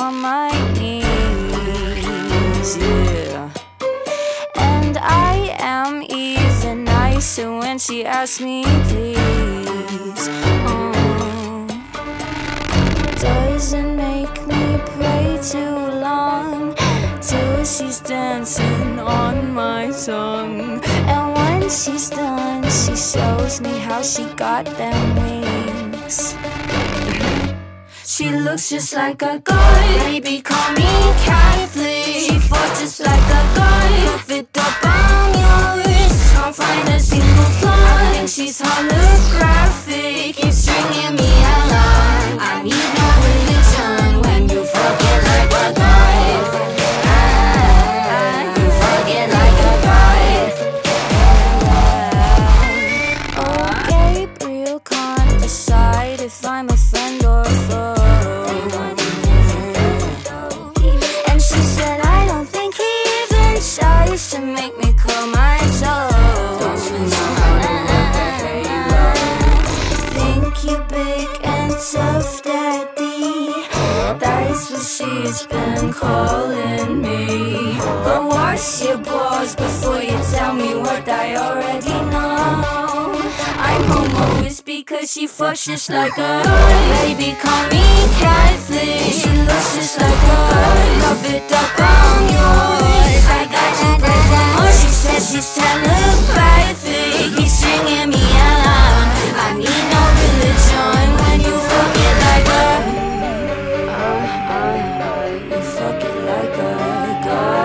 on my knees, yeah. And I am even nicer when she asks me please. Doesn't make me pray too long till she's dancing on my tongue. And when she's done, she shows me how she got them wings. She looks just like a god, baby call me Catholic. She fought just like a god, fit up on yours. Can't find a single flaw, I think she's holographic. Keep stringing me along, I need no religion when you forget like a god. You forget like a god. Oh, Gabriel can't decide if I'm a friend or a foe. And she said I don't think he even tries to make me curl my toes. Think you're big and tough, daddy, that's what she's been calling me. But wash your balls before you tell me what I already know. I'm homo is because she fucks just like a baby call me Catholic. She looks just like a love it up on yours. I got you breaking more. She says she's telepathic. He's stringing me along, I need no religion when you forget like a you fuck it like a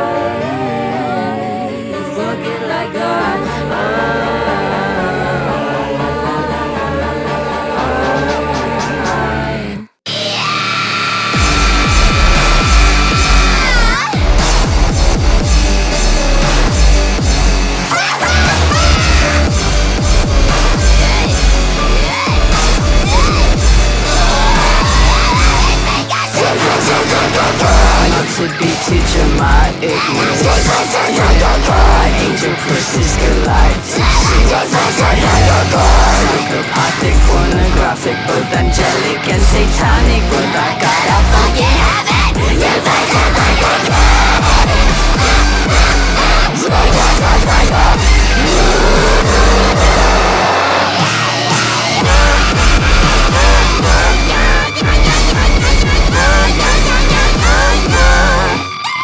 god. You fuck it like a to be teaching my ignorance. My angel pushes galactic psychopathic, pornographic, both angelic and satanic. But I gotta fucking have it. You fucking like a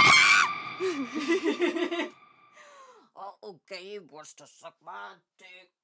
Okay, wants to suck my dick.